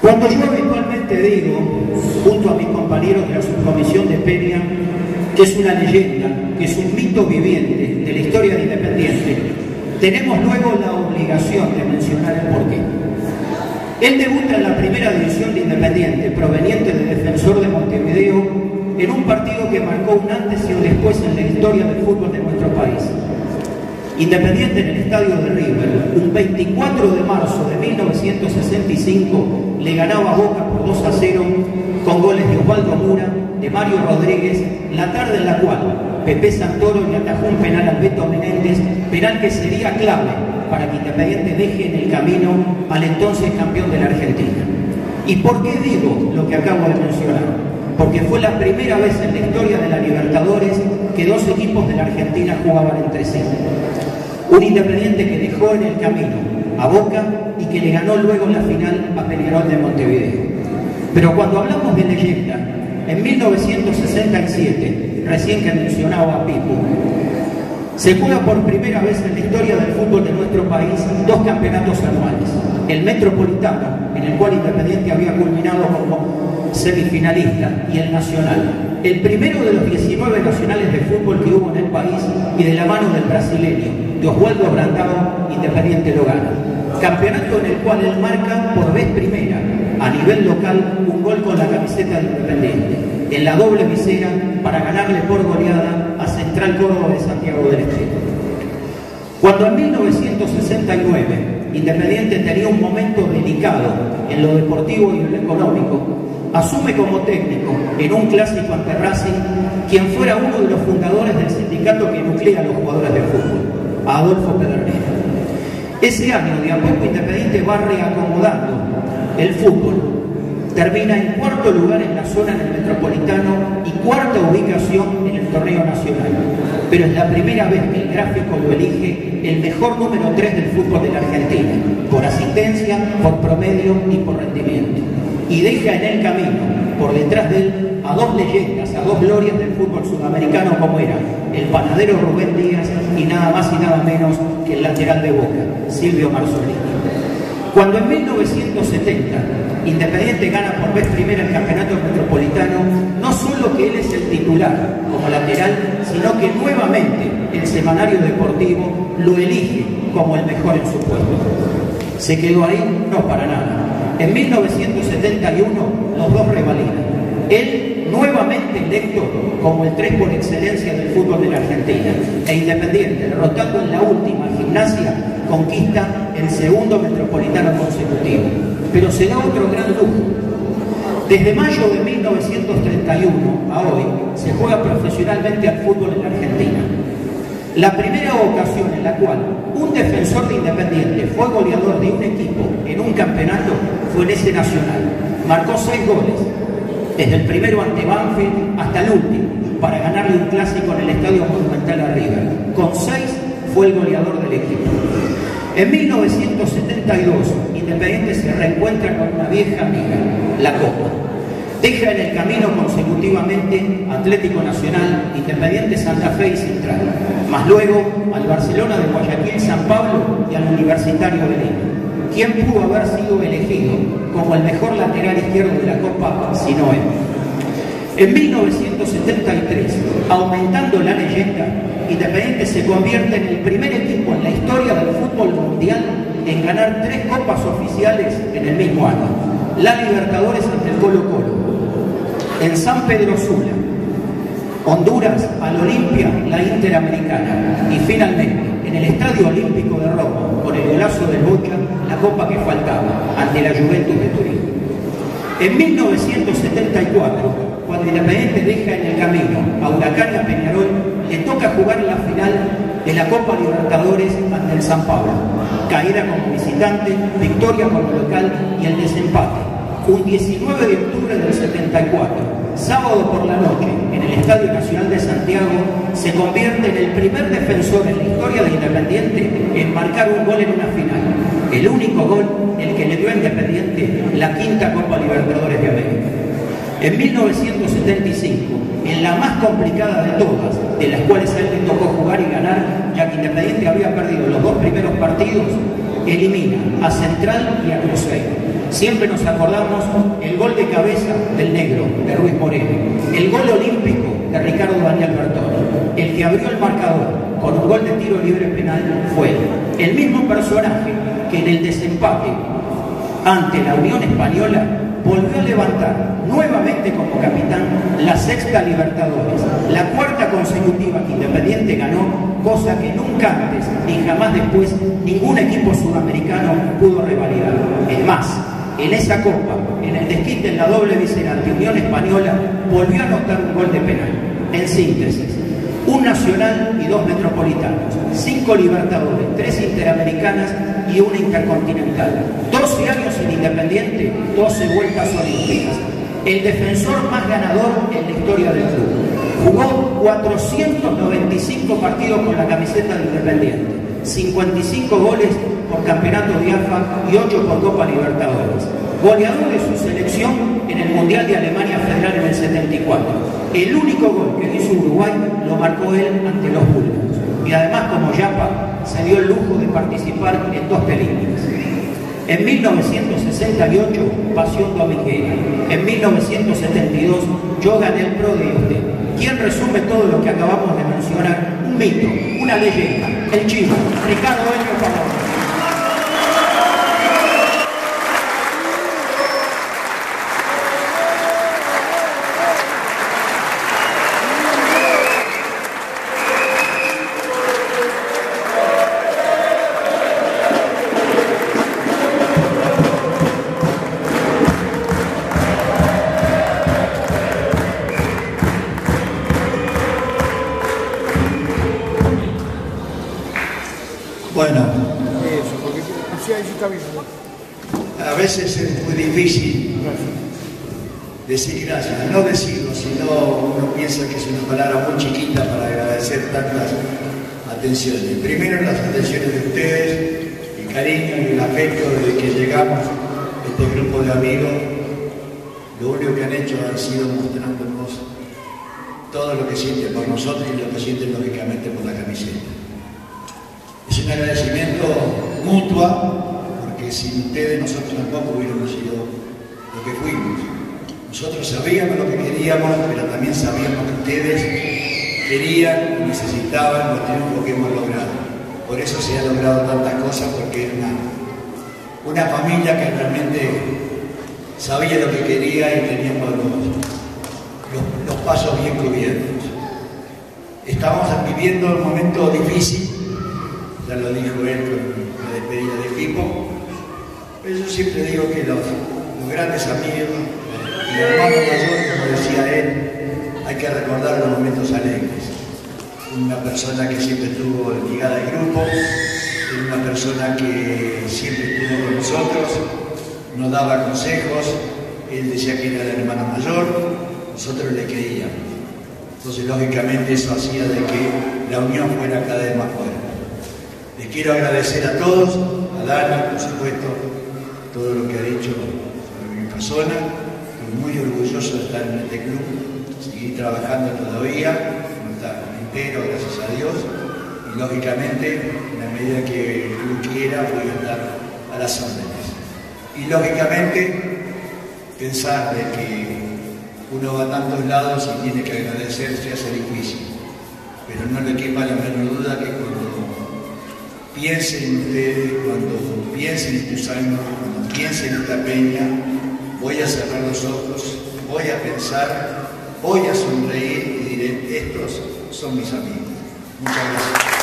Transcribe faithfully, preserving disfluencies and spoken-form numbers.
Cuando yo habitualmente digo, junto a mis compañeros de la subcomisión de Peña, que es una leyenda, que es un mito viviente de la historia de Independiente, tenemos luego la obligación de mencionar el porqué. Él debuta en la primera división de Independiente, proveniente de Defensor de Montevideo, en un partido que marcó un antes y un después en la historia del fútbol de nuestro país. Independiente en el estadio de River, un veinticuatro de marzo de mil novecientos sesenta y cinco, le ganaba a Boca por dos a cero con goles de Osvaldo Mura, de Mario Rodríguez, la tarde en la cual Pepe Santoro le atajó un penal al Beto Menéndez, penal que sería clave para que Independiente deje en el camino al entonces campeón de la Argentina. ¿Y por qué digo lo que acabo de mencionar? Porque fue la primera vez en la historia de la Libertadores que dos equipos de la Argentina jugaban entre sí. Un Independiente que dejó en el camino a Boca y que le ganó luego en la final a Peñarol de Montevideo. Pero cuando hablamos de leyenda, en mil novecientos sesenta y siete, recién que mencionaba a Pipo, se juega por primera vez en la historia del fútbol de nuestro país dos campeonatos anuales. El Metropolitano, en el cual Independiente había culminado como semifinalista, y el Nacional, el primero de los diecinueve nacionales de fútbol que hubo en el país, y de la mano del brasileño, de Oswaldo Brandão, Independiente lo gana. Campeonato en el cual él marca por vez primera, a nivel local, un gol con la camiseta de Independiente, en la doble visera, para ganarle por goleada a Central Córdoba de Santiago del Estero. Cuando en mil novecientos sesenta y nueve Independiente tenía un momento delicado en lo deportivo y en lo económico, asume como técnico en un clásico ante Racing quien fuera uno de los fundadores del sindicato que nuclea a los jugadores de fútbol, a Adolfo Pedernera. Ese año, de a poco, Independiente va reacomodando el fútbol. Termina en cuarto lugar en la zona del Metropolitano y cuarta ubicación en el torneo nacional. Pero es la primera vez que el gráfico lo elige el mejor número tres del fútbol de la Argentina, por asistencia, por promedio y por rendimiento. Y deja en el camino, por detrás de él, a dos leyendas, a dos glorias del fútbol sudamericano como era el panadero Rubén Díaz y nada más y nada menos que el lateral de Boca, Silvio Marzolini. Cuando en mil novecientos setenta Independiente gana por vez primera el campeonato metropolitano, no solo que él es el titular como lateral, sino que nuevamente el semanario deportivo lo elige como el mejor en su puesto. ¿Se quedó ahí? No, para nada. En mil novecientos setenta y uno los dos revalidan. Él nuevamente electo como el tres por excelencia del fútbol de la Argentina. E Independiente, derrotando en la última Gimnasia, conquista el segundo metropolitano consecutivo. Pero se da otro gran lujo. Desde mayo de mil novecientos treinta y uno a hoy se juega profesionalmente al fútbol en la Argentina. La primera ocasión en la cual un defensor de Independiente fue goleador de un equipo en un campeonato fue en ese Nacional. Marcó seis goles, desde el primero ante Banfield hasta el último, para ganarle un clásico en el Estadio Monumental a River. Con seis fue el goleador del equipo. En mil novecientos setenta y dos, Independiente se reencuentra con una vieja amiga, la Copa. Deja en el camino consecutivamente Atlético Nacional, Independiente Santa Fe y Central, más luego al Barcelona de Guayaquil, San Pablo y al Universitario de Lima. ¿Quién pudo haber sido elegido como el mejor lateral izquierdo de la Copa si no él? En mil novecientos setenta y tres, aumentando la leyenda, Independiente se convierte en el primer equipo en la historia del fútbol mundial en ganar tres copas oficiales en el mismo año. La Libertadores ante el Colo-Colo, en San Pedro Sula, Honduras al Olimpia, la Interamericana, y finalmente en el Estadio Olímpico de Roma, con el golazo del Bocha, la copa que faltaba ante la Juventus de Turín. En mil novecientos setenta y cuatro, cuando Independiente deja en el camino a Huracán y a Peñarol, le toca jugar la final de la Copa Libertadores ante el San Pablo. Caída como visitante, victoria como local y el desempate. Un diecinueve de octubre del setenta y cuatro, sábado por la noche, en el Estadio Nacional de Santiago, se convierte en el primer defensor en la historia de Independiente en marcar un gol en una final. El único gol el que le dio a Independiente la quinta Copa Libertadores de América. En mil novecientos setenta y cinco, en la más complicada de todas, de las cuales a él le tocó jugar y ganar, ya que Independiente había perdido los dos primeros partidos, elimina a Central y a Cruzeiro. Siempre nos acordamos el gol de cabeza del negro, de Ruiz Moreno, el gol olímpico de Ricardo Daniel Bertoni. El que abrió el marcador con un gol de tiro libre penal fue el mismo personaje que en el desempate ante la Unión Española volvió a levantar nuevamente como capitán la sexta Libertadores, la cuarta consecutiva que Independiente ganó, cosa que nunca antes ni jamás después ningún equipo sudamericano pudo revalidar. Es más, en esa copa, en el desquite en la doble visera ante Unión Española, volvió a anotar un gol de penal. En síntesis, un nacional y dos metropolitanos, cinco Libertadores, tres interamericanas y una intercontinental, doce años en Independiente, doce vueltas olímpicas, el defensor más ganador en la historia del club. Jugó cuatrocientos noventa y cinco partidos con la camiseta de Independiente, cincuenta y cinco goles por Campeonato de A F A y ocho por Copa Libertadores. Goleador de su selección en el Mundial de Alemania Federal en el setenta y cuatro. El único gol que hizo Uruguay lo marcó él ante los búlgaros. Y además, como Yapa, se dio el lujo de participar en dos películas. En mil novecientos sesenta y ocho, Pasión Dominguera. En mil novecientos setenta y dos, Yo gané el Pro de usted. ¿Quién resume todo lo que acabamos de mencionar? Un mito, una leyenda, el Chivo, Ricardo Elio Pavón. Bueno, a veces es muy difícil decir gracias, no decirlo, sino uno piensa que es una palabra muy chiquita para agradecer tantas atenciones. Primero las atenciones de ustedes, el cariño y el afecto desde que llegamos a este grupo de amigos. Lo único que han hecho han sido mostrándonos todo lo que sienten por nosotros y lo que sienten lógicamente por la camiseta. Es un agradecimiento mutuo, porque sin ustedes nosotros tampoco hubiéramos sido lo que fuimos. Nosotros sabíamos lo que queríamos, pero también sabíamos que ustedes querían y necesitaban los triunfos que hemos logrado. Por eso se han logrado tantas cosas, porque era una, una familia que realmente sabía lo que quería y teníamos los, los, los pasos bien cubiertos. Estamos viviendo un momento difícil, ya lo dijo él con la despedida del equipo, pero yo siempre digo que los, los grandes amigos, el hermano mayor, como decía él, hay que recordar los momentos alegres. Una persona que siempre estuvo ligada al grupo, una persona que siempre estuvo con nosotros, nos daba consejos, él decía que era el hermano mayor, nosotros le creíamos. Entonces, lógicamente, eso hacía de que la unión fuera cada vez más fuerte. Les quiero agradecer a todos, a Dani, por supuesto, todo lo que ha dicho sobre mi persona. Estoy muy orgulloso de estar en este club, seguir trabajando todavía, no está entero, gracias a Dios, y lógicamente, en la medida que el club quiera, voy a estar a las órdenes. Y lógicamente, pensar de que uno va a tantos lados y tiene que agradecer se hace difícil, pero no le quepa la menor duda que cuando piensen ustedes, cuando piensen en tus años, cuando piensen en esta peña, voy a cerrar los ojos, voy a pensar, voy a sonreír y diré, estos son mis amigos. Muchas gracias.